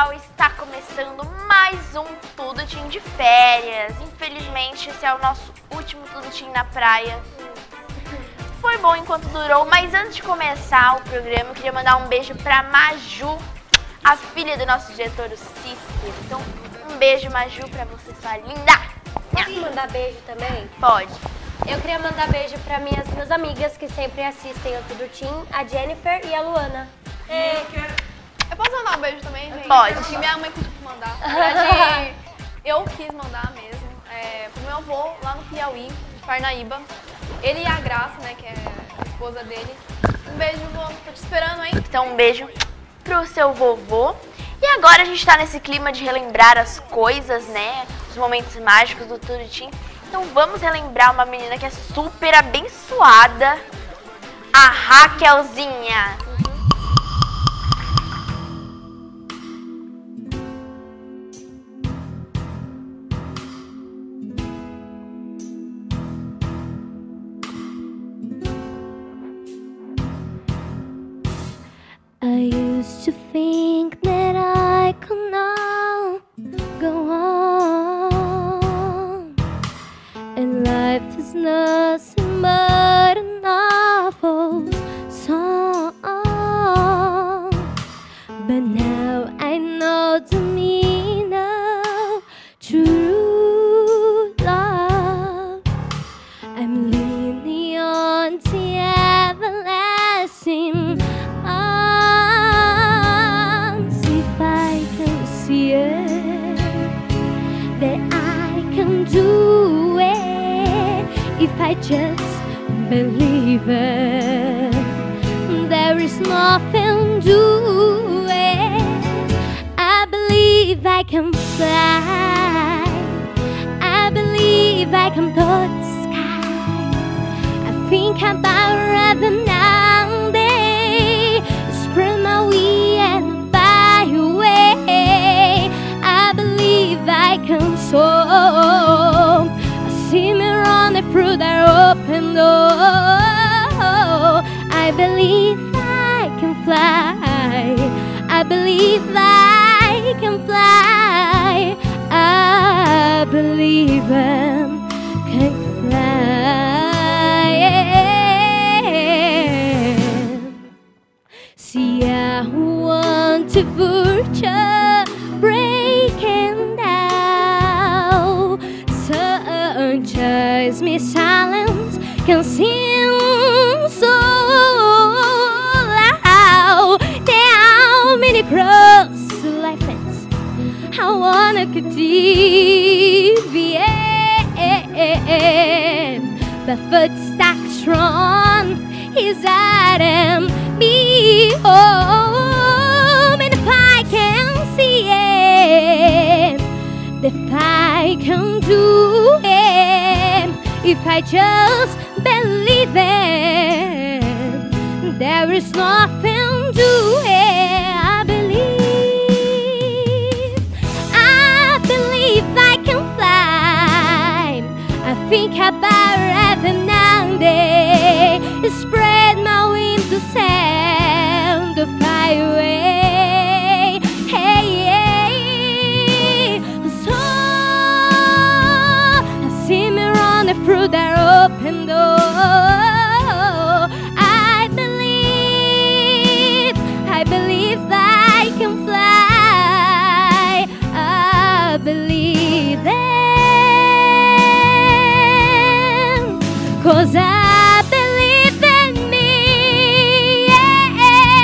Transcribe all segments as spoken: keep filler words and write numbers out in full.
pessoal, está começando mais um Tudo Team de férias. Infelizmente, esse é o nosso último Tudo Team na praia. Foi bom enquanto durou, mas antes de começar o programa, eu queria mandar um beijo pra Maju, a filha do nosso diretor, o Cícero. Então, um beijo, Maju, pra você, sua linda. Posso mandar beijo também? Pode. Eu queria mandar beijo pra minhas, minhas amigas que sempre assistem o Tudo Team, a Jennifer e a Luana. É. Eu posso mandar um beijo também, gente? Pode. Que minha mãe pediu pra mandar. Na verdade, eu quis mandar mesmo. É, pro meu avô, lá no Piauí, de Parnaíba. Ele e a Graça, né, que é a esposa dele. Um beijo, vô. Tô te esperando, hein? Então, um beijo pro seu vovô. E agora a gente tá nesse clima de relembrar as coisas, né? Os momentos mágicos do Tudo Team. Então vamos relembrar uma menina que é super abençoada, a Raquelzinha. I used to think that I could not go on, and life is nothing but an awful song. But now I know the meaning of true love. I'm leaning on the everlasting arms. If I can see it, that I can do it. If I just believe it, there is nothing to it. I believe I can fly. I believe I can touch the sky. I think about heaven now and then, spread my wings and fly away. I believe I can soar. I see me running through that open door. I believe I can fly. I believe I can fly. I believe I can fly. See, I want to vulture breaking down. Such me silence can sing so loud. There are many cross life ends I wanna deviate, but footsteps strong is that am me home. And if I can see it, if I can do it, if I just believe it, there is nothing to it. I believe, I believe I can fly. I think about heaven and day, spread my wings to send the fire away. Hey, hey. So I see me running through that open door. I believe, I believe I can fly. I believe it, 'cause I believe in me. Yeah,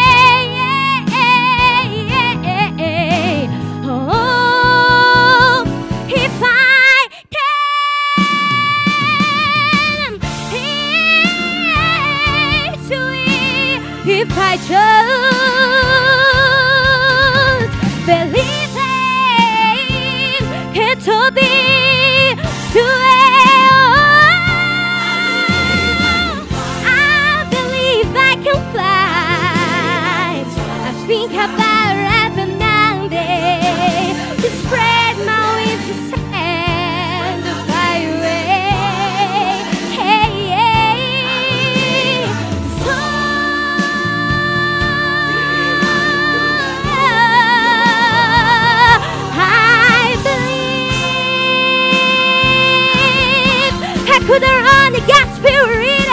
yeah, yeah, yeah. Oh, if I can, it's sweet. If I just believe it, it'll be sweet. Think about heaven and day, to spread my wings to send the fire away. Hey, hey. So could run the gas spirit.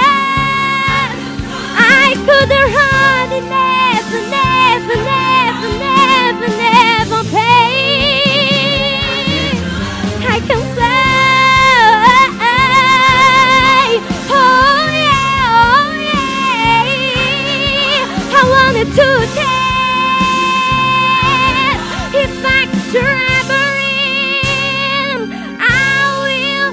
I could run it never, never, never, never, never pay. I can fly. Oh yeah, oh yeah. I wanted to tell if I could travel in, I will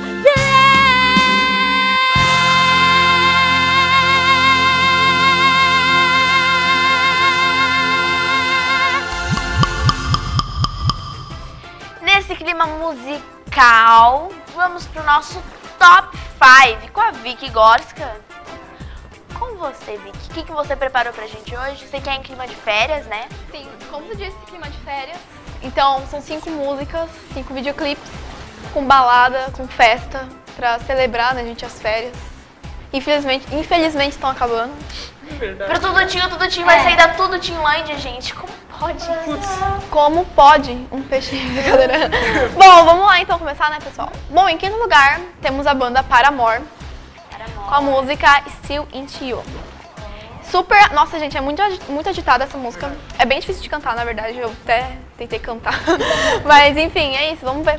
fly. Nesse clima musical, vamos pro nosso top cinco com a Vicky Gorska. Com você, Vicky, o que, que você preparou pra gente hoje? Você quer em clima de férias, né? Sim, como tu disse, clima de férias. Então, são cinco músicas, cinco videoclipes, com balada, com festa, pra celebrar, né, gente, as férias. Infelizmente, infelizmente estão acabando. Pro Tudutinho, o Tudutinho vai sair da Tudutinlândia, gente. Como pode? Como pode um peixe? Brincadeira. Bom, vamos lá então começar, né, pessoal? Bom, em quinto lugar, temos a banda Paramore, com a música Still Into You. Super... Nossa, gente, é muito, muito agitada essa música. É bem difícil de cantar, na verdade. Eu até tentei cantar. Mas, enfim, é isso. Vamos ver.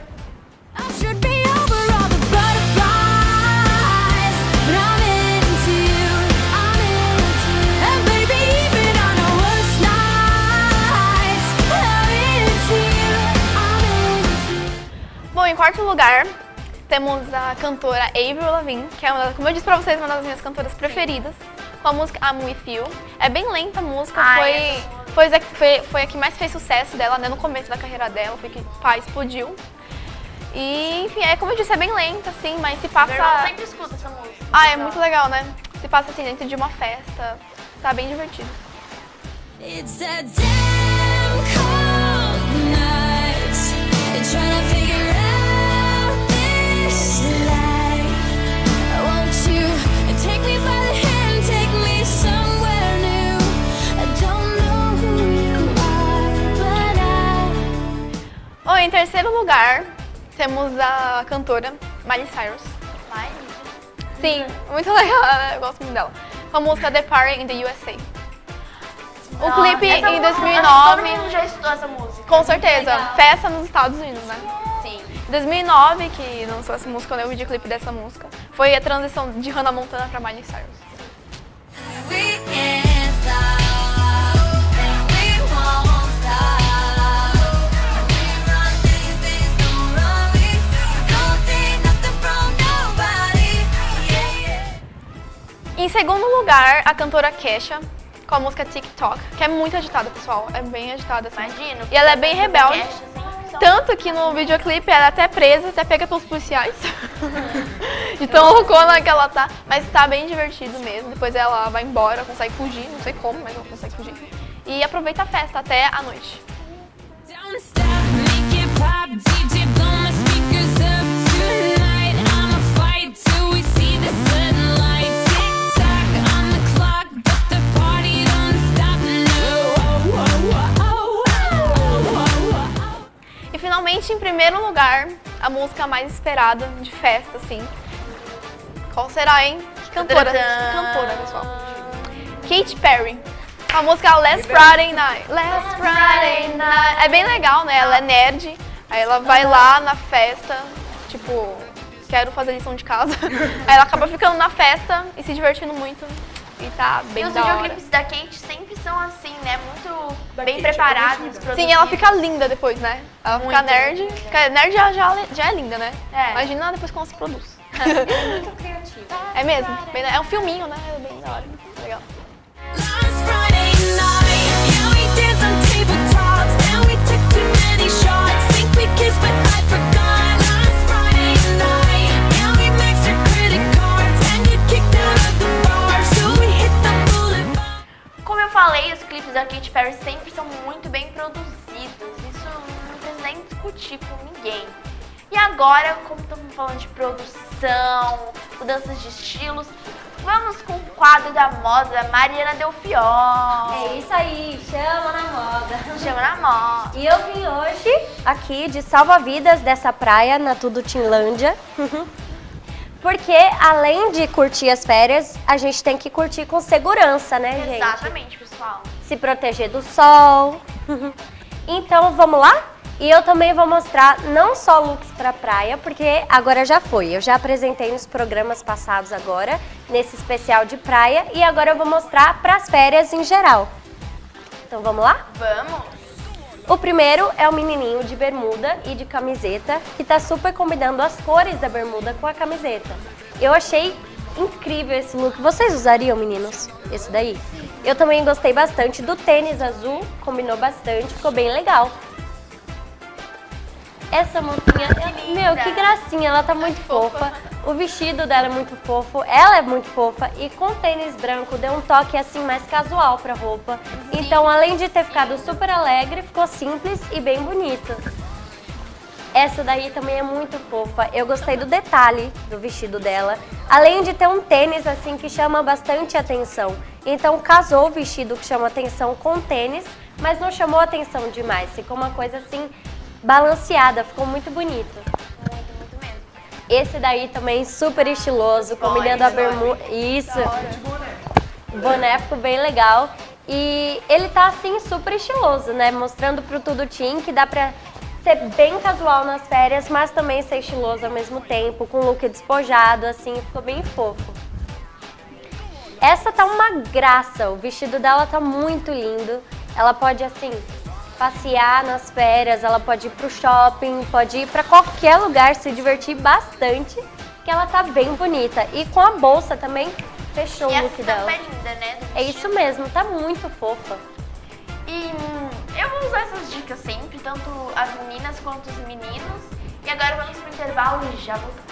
Bom, em quarto lugar, temos a cantora Avril Lavigne, que é, uma, como eu disse pra vocês, uma das minhas cantoras preferidas, com a música I'm With You. É bem lenta a música, Ai, foi, foi, foi, foi a que mais fez sucesso dela, né, no começo da carreira dela, foi que pá, explodiu. E, enfim, é como eu disse, é bem lenta, assim, mas se passa... Eu sempre escuto essa música. Ah, é muito legal, né? Se passa, assim, dentro de uma festa, tá bem divertido. It's a damn cold night. You're trying to figure out this life. Won't you take me by the hand, take me somewhere new? I don't know who you are, but I... Oh, em terceiro lugar, temos a cantora Miley Cyrus. Miley? Sim, muito legal, eu gosto muito dela. Com a música The Party in the U S A. O Nossa, clipe essa em música, dois mil e nove... Todo mundo já estudou essa música. Com certeza, festa nos Estados Unidos, né? Sim. Em dois mil e nove, que lançou essa música, né, o videoclipe dessa música, foi a transição de Hannah Montana pra Miley Cyrus. Em segundo lugar, a cantora Kesha, com a música TikTok, que é muito agitada, pessoal. É bem agitada, assim. Imagino. E ela é bem rebelde. Kesha, assim, Tanto que no videoclipe ela é até presa, até pega pelos policiais. De tão loucona que ela tá. Mas tá bem divertido mesmo. Depois ela vai embora, consegue fugir, não sei como, mas ela consegue fugir. E aproveita a festa até a noite. Don't stop, make it pop, D J blow my speakers up tonight. I'ma fight till we see the sunlight. Tick-tock on the clock, but the party don't stop, no. E finalmente, em primeiro lugar, a música mais esperada de festa, assim. Qual será, hein? Que cantora, que cantora, pessoal. Katy Perry. A música Last Friday Night. Last Friday Night. É bem legal, né? Ela é nerd. Aí ela vai lá na festa, tipo, quero fazer lição de casa. Aí ela acaba ficando na festa e se divertindo muito. E tá bem e os da hora. videoclipes da Kate sempre são assim, né? Muito bem preparados. Sim, ela fica linda depois, né? Ela Muito fica nerd. Fica, nerd já, já, já é linda, né? É. Imagina depois como ela se produz. É muito criativa. É mesmo. Bem, é um filminho, né? É bem da hora. Legal. Last Friday night, yeah, we danced on tabletops, and we took too many shots. Think we kissed, but I forgot. Last Friday night, yeah, we maxed our credit cards, and you kicked out of the bar, so we hit the boulevard. Como eu falei, os clipes da Katy Perry sempre são muito bem produzidos. Isso não precisa nem discutir com ninguém. E agora, como estamos falando de produção, mudanças de estilos, vamos com o quadro da moda, Mariana Delfiol. É isso aí, chama na moda. Chama na moda. E eu vim hoje aqui de salva-vidas dessa praia na Tudutinlândia Porque além de curtir as férias, a gente tem que curtir com segurança, né, gente? Exatamente, pessoal. Se proteger do sol. Então, vamos lá? E eu também vou mostrar não só looks pra praia, porque agora já foi. Eu já apresentei nos programas passados agora, nesse especial de praia, e agora eu vou mostrar pras férias em geral. Então, vamos lá? Vamos. O primeiro é o menininho de bermuda e de camiseta, que tá super combinando as cores da bermuda com a camiseta. Eu achei incrível esse look. Vocês usariam, meninos, esse daí? Eu também gostei bastante do tênis azul, combinou bastante, ficou bem legal. Essa mocinha, meu, que gracinha, ela tá muito fofa. O vestido dela é muito fofo, ela é muito fofa e com tênis branco deu um toque assim mais casual pra roupa. Então, além de ter ficado super alegre, ficou simples e bem bonito. Essa daí também é muito fofa. Eu gostei do detalhe do vestido dela. Além de ter um tênis assim que chama bastante atenção. Então casou o vestido que chama atenção com o tênis, mas não chamou atenção demais. Ficou uma coisa assim balanceada, ficou muito bonito. Muito, muito mesmo. Esse daí também super estiloso, combinando a bermuda. Isso. O boné ficou bem legal. E ele tá assim super estiloso, né? Mostrando pro Tudo Team que dá pra ser bem casual nas férias, mas também ser estiloso ao mesmo tempo, com look despojado, assim, ficou bem fofo. Essa tá uma graça, o vestido dela tá muito lindo. Ela pode, assim, passear nas férias, ela pode ir pro shopping, pode ir pra qualquer lugar, se divertir bastante, que ela tá bem bonita. E com a bolsa também, fechou E o look essa dela. é linda, né? do É vestido. isso mesmo, tá muito fofa. E hum, eu vou usar essas dicas sempre, tanto as meninas quanto os meninos. E agora vamos pro intervalo e já voltamos.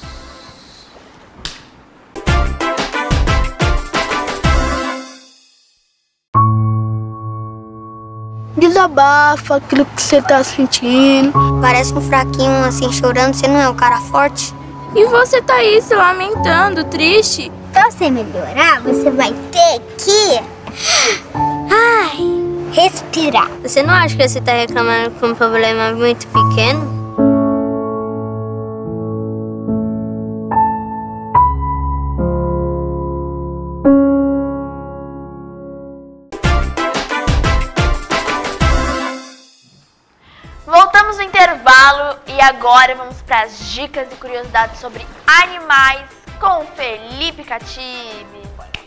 Desabafa aquilo que você tá sentindo. Parece um fraquinho assim chorando, você não é um cara forte? E você tá aí se lamentando, triste? Pra você melhorar, você vai ter que... Ai, respirar. Você não acha que você tá reclamando com um problema muito pequeno? Voltamos no intervalo e agora vamos para as dicas e curiosidades sobre animais com Felipe Catibe.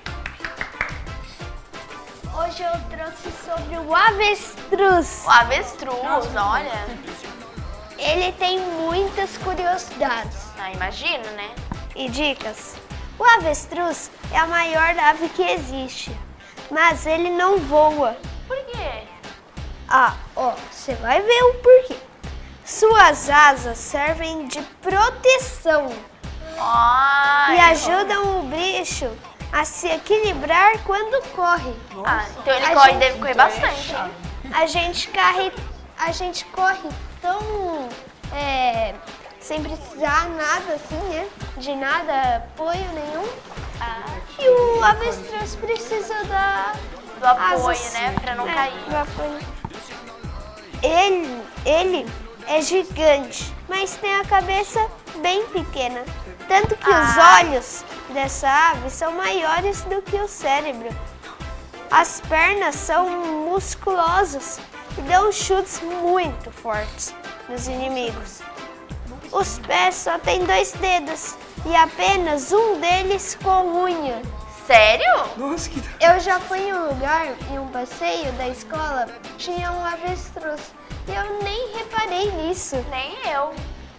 Hoje eu trouxe sobre o avestruz. O avestruz, olha. Ele tem muitas curiosidades Ah, imagino, né? e dicas. O avestruz é a maior ave que existe, mas ele não voa. Por quê? Ah, ó, você vai ver o porquê. Suas asas servem de proteção Ai, e ajudam o bicho a se equilibrar quando corre. Ah, então ele A corre, gente- deve correr bastante, hein? A gente corre, a gente corre tão é, sem precisar nada assim, né? De nada, apoio nenhum. Ah, E o avestruz precisa da do apoio, asas, né? Pra não é, cair. do apoio. Ele, ele é gigante, mas tem a cabeça bem pequena. Tanto que os Ah. olhos dessa ave são maiores do que o cérebro. As pernas são musculosas e dão chutes muito fortes nos inimigos. Os pés só têm dois dedos e apenas um deles com unha. Sério? Eu já fui em um lugar, em um passeio da escola, tinha um avestruz e eu nem reparei nisso. Nem eu.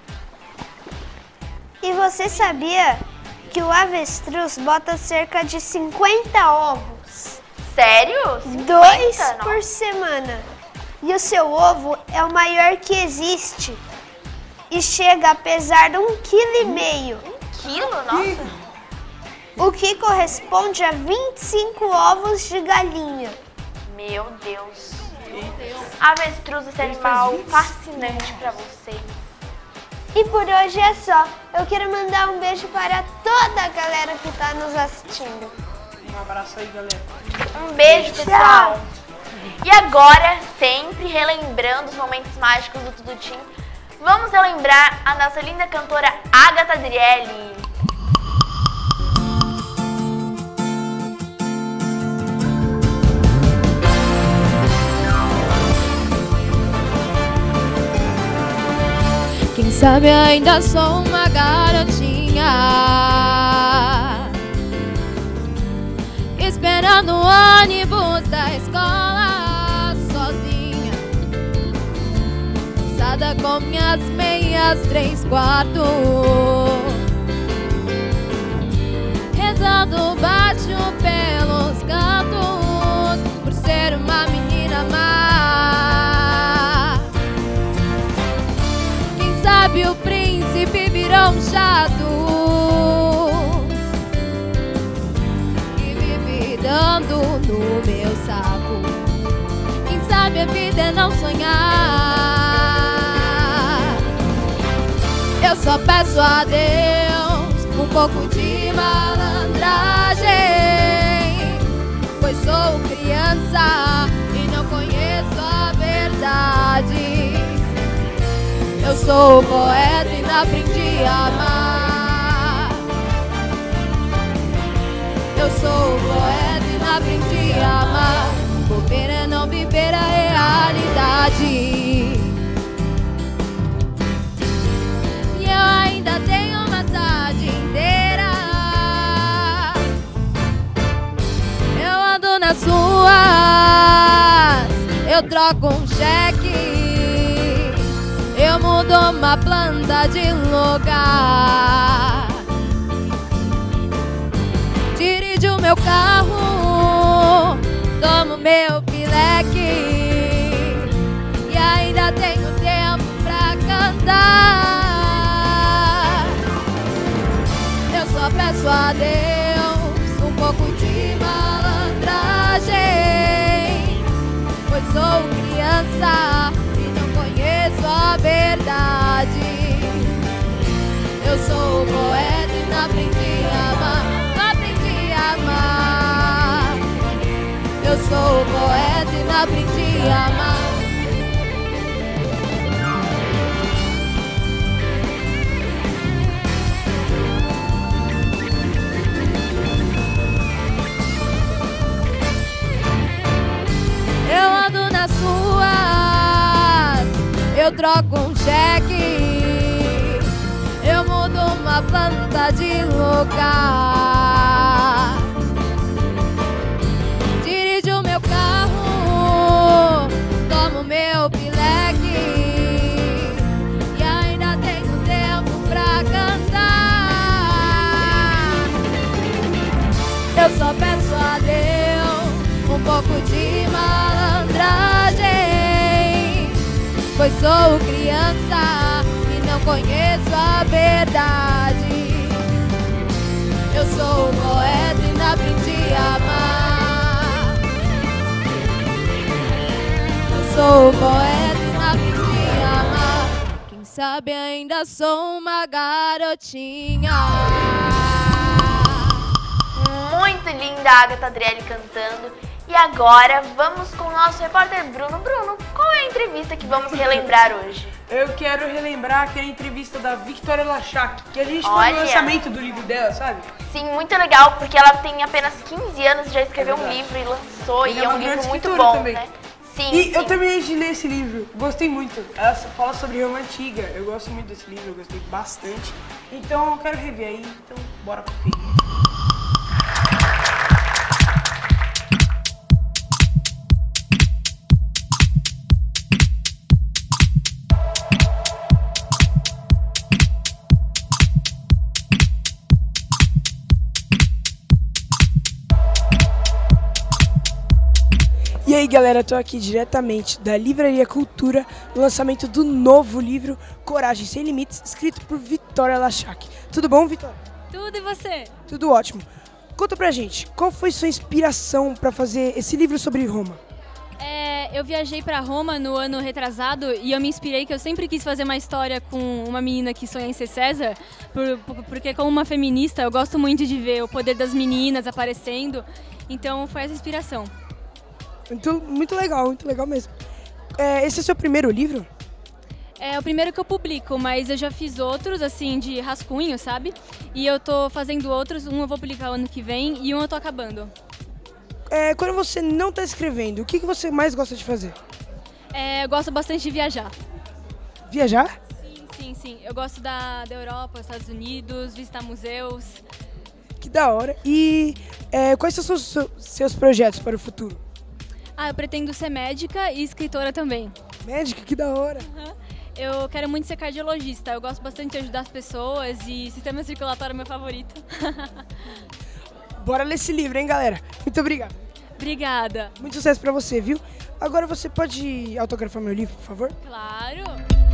E você sabia que o avestruz bota cerca de cinquenta ovos? Sério? Dois cinquenta? por semana. E o seu ovo é o maior que existe. E chega a pesar um quilo e meio, Quilo? Nossa. o que corresponde a vinte e cinco ovos de galinha. Meu Deus. Avestruz, esse animal fascinante pra você. E por hoje é só. Eu quero mandar um beijo para toda a galera que está nos assistindo. Um beijo, pessoal. E agora, sempre relembrando os momentos mágicos do Tudo Team, vamos relembrar a nossa linda cantora Agatha Adriele. sabe, ainda sou uma garotinha, esperando o ônibus da escola sozinha, cansada com minhas meias três quartos, rezando baixo pelos cantos, por ser uma menina má. Quem sabe o príncipe virou um chato que vive dando no meu saco. Quem sabe a vida é não sonhar. Eu só peço a Deus um pouco de malandragem, pois sou criança e não conheço a verdade. Eu sou poeta e não aprendi a amar. Eu sou poeta e não aprendi a amar. Bobeira é não viver a realidade. E eu ainda tenho uma tarde inteira. Eu ando nas ruas, eu troco um cheque, eu mudo uma planta de lugar, dirijo meu carro, tomo meu pileque e ainda tenho tempo pra cantar. Eu só peço a Deus um pouco de malandragem, pois sou criança e não conheço a verdade. Eu sou poeta e não aprendi a amar, não aprendi a amar. Eu sou poeta e não aprendi a amar. Eu ando nas ruas, eu troco um cheque, eu mudo uma planta de lugar, dirijo meu carro, tomo meu pileque e ainda tenho tempo pra cantar. Eu só peço a Deus um pouco de malandragem, pois sou criança e não conheço a verdade. Eu sou poeta e não aprendi a amar. Eu sou poeta e não aprendi a amar. Quem sabe ainda sou uma garotinha. Muito linda a Agatha Adriele cantando. E agora vamos com o nosso repórter Bruno. Bruno, qual é a entrevista que vamos relembrar hoje? Eu quero relembrar aquela entrevista da Victoria Lachak, que a gente Olha. foi no lançamento do livro dela, sabe? Sim, muito legal, porque ela tem apenas quinze anos, já escreveu um livro e lançou, e é um livro muito bom, também. né? Sim, E sim. eu terminei de ler esse livro, gostei muito. Ela fala sobre Roma Antiga, eu gosto muito desse livro, eu gostei bastante. Então eu quero rever aí, então bora conferir. E aí galera, tô aqui diretamente da Livraria Cultura no lançamento do novo livro Coragem Sem Limites, escrito por Victoria Lachak. Tudo bom, Victoria? Tudo, e você? Tudo ótimo. Conta pra gente, qual foi sua inspiração para fazer esse livro sobre Roma? É, eu viajei pra Roma no ano retrasado e eu me inspirei que eu sempre quis fazer uma história com uma menina que sonha em ser César, por, por, porque como uma feminista eu gosto muito de ver o poder das meninas aparecendo, então foi essa inspiração. Então, muito legal, muito legal mesmo. É, esse é o seu primeiro livro? É o primeiro que eu publico, mas eu já fiz outros, assim, de rascunho, sabe? E eu tô fazendo outros, um eu vou publicar ano que vem e um eu tô acabando. É, quando você não tá escrevendo, o que, que você mais gosta de fazer? É, eu gosto bastante de viajar. Viajar? Sim, Sim, sim. Eu gosto da, da Europa, Estados Unidos, visitar museus. Que da hora. E é, quais são os seus, seus projetos para o futuro? Ah, eu pretendo ser médica e escritora também. Médica? Que da hora. Uhum. Eu quero muito ser cardiologista. Eu gosto bastante de ajudar as pessoas e sistema circulatório é meu favorito. Bora ler esse livro, hein, galera? Muito obrigado. Obrigada. Muito sucesso pra você, viu? Agora você pode autografar meu livro, por favor? Claro.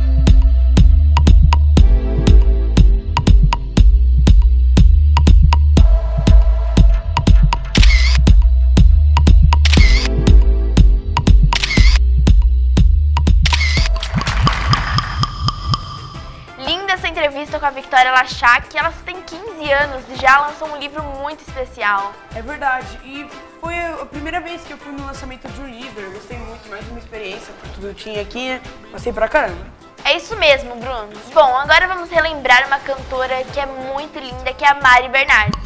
Essa entrevista com a Victoria Lachak, ela só tem quinze anos e já lançou um livro muito especial. É verdade, e foi a primeira vez que eu fui no lançamento de um livro, eu gostei muito, mais uma experiência, por tudo que tinha aqui, né? Gostei pra caramba. É isso mesmo, Bruno. Bom, agora vamos relembrar uma cantora que é muito linda, que é a Mari Bernardes.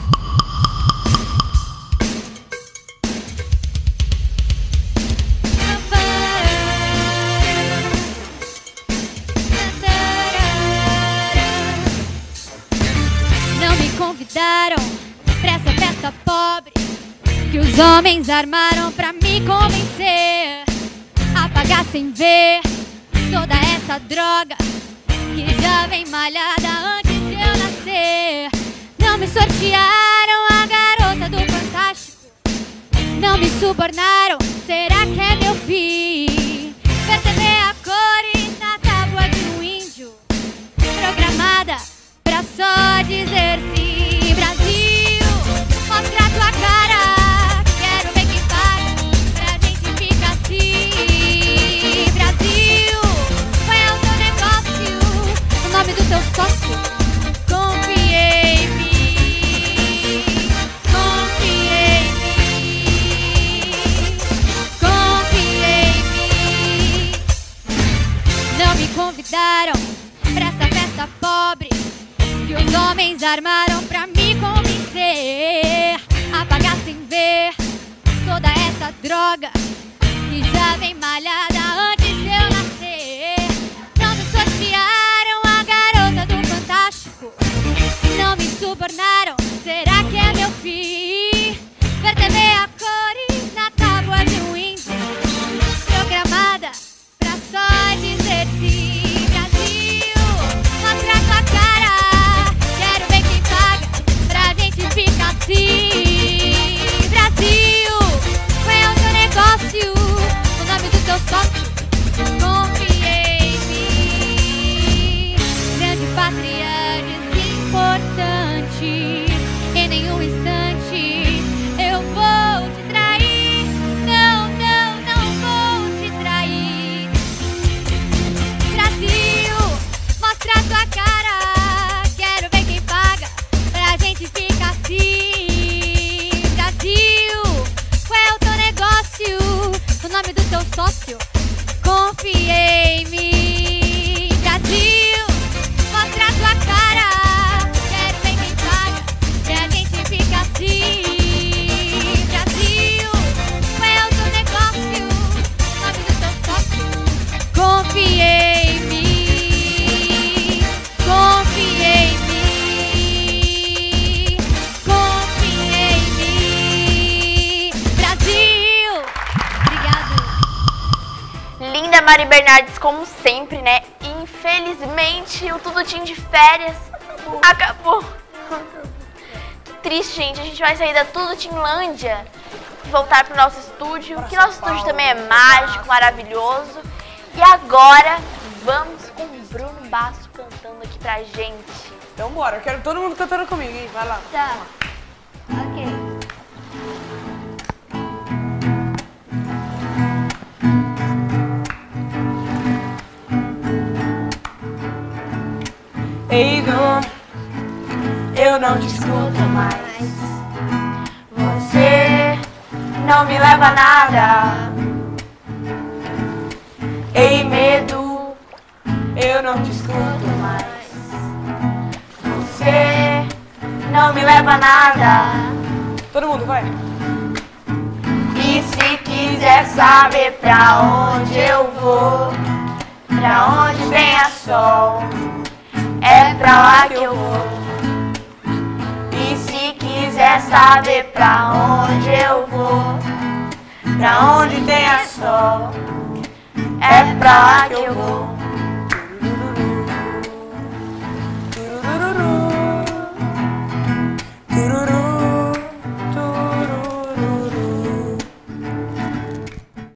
Convidaram pra essa festa pobre que os homens armaram pra me convencer a pagar sem ver toda essa droga que já vem malhada antes de eu nascer. Não me sortearam a garota do Fantástico, não me subornaram, será que é meu fim? Ver T V a cores na tábua de um índio, programada pra só dizer sim. Brasil, mostra a tua cara, quero ver quem paga pra gente ficar assim. Brasil, qual é o teu negócio, o nome do teu sócio? Confiei em mim, confiei em mim, confiei em mim. Não me convidaram pra essa festa pobre que os homens armaram pra me convencer a pagar sem ver toda essa droga que já vem malhada antes de eu nascer. Não me sortearam a garota do Fantástico, não me subornaram, será que é meu fim? Ver T V a cores na tábua de um índio, programada pra só dizer sim. Brasil, mostra a tua cara, fica assim. Brasil, qual é o teu negócio, o nome do teu sócio? Confiei em mim. Grande pátria desimportante, em nenhum instante eu vou te trair. Não, não, não vou te trair. Brasil, mostra a tua cara, quero ver quem paga pra gente ficar assim. Brasil, qual é o teu negócio, o nome do teu sócio? Confiei em mim. Brasil, mostra a tua cara, quero ver quem paga pra gente ficar assim. Brasil, qual é o teu negócio, o nome do teu sócio? Confiei em mim, confiei em mim. Linda Mari Bernardes, como sempre, né? Infelizmente, o Tudo Tim de Férias acabou. Que triste, gente. A gente vai sair da Tudo Timlândia e voltar pro nosso estúdio, que nosso estúdio também é mágico, maravilhoso. E agora, vamos com o Bruno Basso cantando aqui pra gente. Então bora, eu quero todo mundo cantando comigo, hein? Vai lá. Tá. Ok. Ei, Dom, eu não te escuto mais. Você não me leva a nada. Ei, medo, eu não te escuto mais. Você não me leva a nada. Todo mundo vai. E se quiser saber pra onde eu vou, pra onde vem a sol, pra lá que eu vou. E se quiser saber pra onde eu vou, pra onde tenha sol, é pra lá que eu vou.